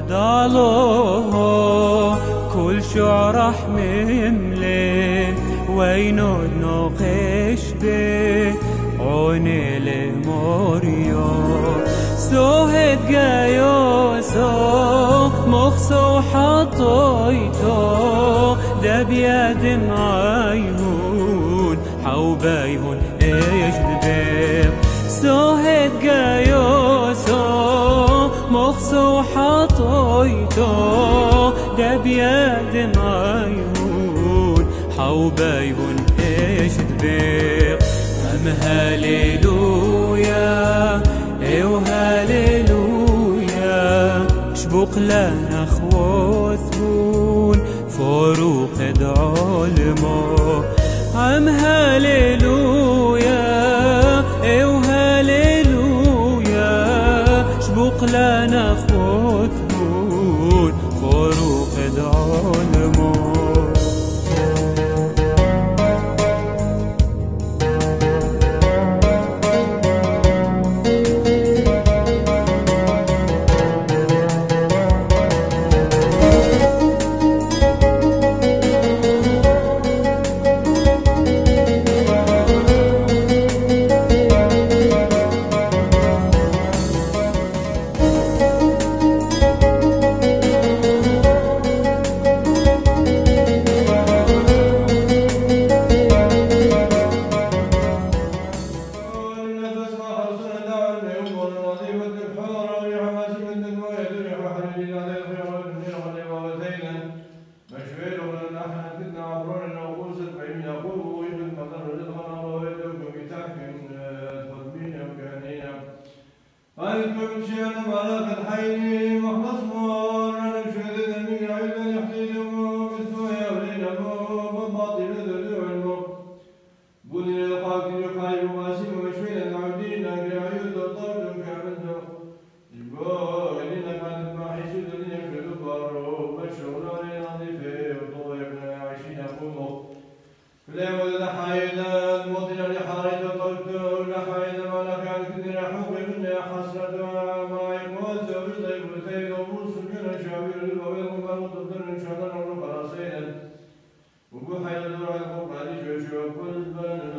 دالو كل شعر مملي وينو نقش به عوني لموريو سوهد جايو سو مخصو حطيتو دبياد معيهون حوبايهون ايش ببيب سوهد جايو سو مخصو حطيتو دبياد معيهون حوبايهون ايش ببيب ام هاليلويا ايو هاليلويا شبوق لنا خوثون فروق علمو ام هاليلويا ايو هاليلويا شبوق لنا خوثون فروق علمو أنتم شأن ملك الحين مخلصون نمشي ذنبي عيدا يحتيلهم بالسوء ولينهم بالباطل ذلهم بني القاتل خير ماسم مشفينا العبدين بعيود الطرد كاملنا جبالنا كانت معيش الدنيا في البر بشرنا لنظيفه وطويبنا عايشين قومه فلا ولد حيدا الموطن لحارد الطرد لحيدا ملك الكدر حوق منا حسرة ما يقول زوجنا يبرتين وبوس كنا شابير البويل ومرض الدر شهدنا ونقرأ سينا وبوحي الدور على القرآن شوشو كل بنا